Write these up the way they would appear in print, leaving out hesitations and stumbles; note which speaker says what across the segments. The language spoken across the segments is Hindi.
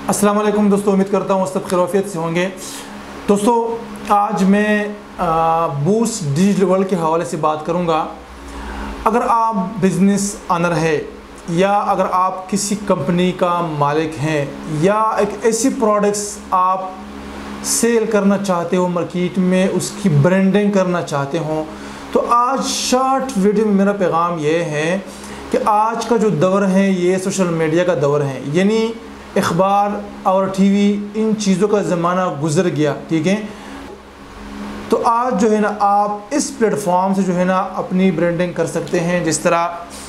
Speaker 1: अस्सलाम वालेकुम दोस्तों, उम्मीद करता हूँ सब खैरियत से होंगे। दोस्तों आज मैं बूस्ट डिजिटल वर्ल्ड के हवाले से बात करूँगा। अगर आप बिज़नेस ऑनर है या अगर आप किसी कंपनी का मालिक हैं या एक ऐसी प्रोडक्ट्स आप सेल करना चाहते हो, मार्केट में उसकी ब्रांडिंग करना चाहते हो, तो आज शॉर्ट वीडियो में मेरा पैगाम ये है कि आज का जो दौर है ये सोशल मीडिया का दौर है, यानी अखबार और टीवी इन चीज़ों का ज़माना गुज़र गया। ठीक है, तो आज जो है ना आप इस प्लेटफॉर्म से जो है ना अपनी ब्रांडिंग कर सकते हैं। जिस तरह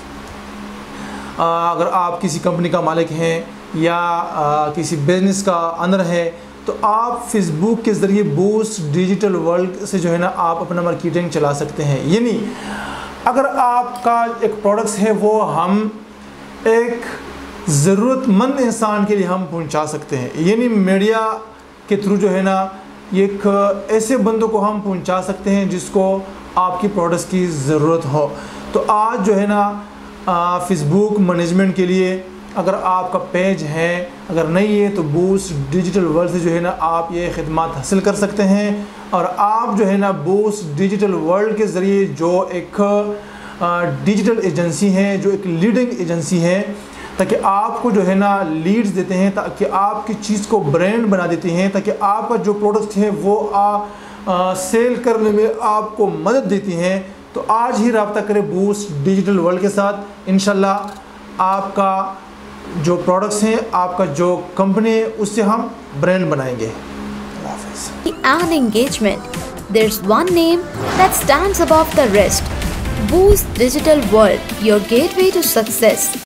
Speaker 1: अगर आप किसी कंपनी का मालिक हैं या किसी बिज़नेस का ऑनर है तो आप फेसबुक के ज़रिए बूस्ट डिजिटल वर्ल्ड से जो है ना आप अपना मार्केटिंग चला सकते हैं। यानी अगर आपका एक प्रोडक्ट्स है वो हम एक ज़रूरतमंद इंसान के लिए हम पहुंचा सकते हैं, यानी मीडिया के थ्रू जो है ना एक ऐसे बंदों को हम पहुंचा सकते हैं जिसको आपकी प्रोडक्ट्स की ज़रूरत हो। तो आज जो है ना फेसबुक मैनेजमेंट के लिए अगर आपका पेज है, अगर नहीं है तो बूस्ट डिजिटल वर्ल्ड से जो है ना आप ये खिदमत हासिल कर सकते हैं। और आप जो है ना बूस्ट डिजिटल वर्ल्ड के ज़रिए जो एक डिजिटल एजेंसी है, जो एक लीडिंग एजेंसी है, ताकि आपको जो है ना लीड्स देते हैं, ताकि आपकी चीज़ को ब्रांड बना देते हैं, ताकि आपका जो प्रोडक्ट है वो सेल करने में आपको मदद देती हैं। तो आज ही रब्ता करें बूस्ट डिजिटल वर्ल्ड के साथ। इंशाल्लाह आपका जो प्रोडक्ट्स हैं, आपका जो कंपनी है, उससे हम ब्रांड बनाएंगे।
Speaker 2: And engagement. There's one name that stands above the rest. Boost Digital World, your gateway to success.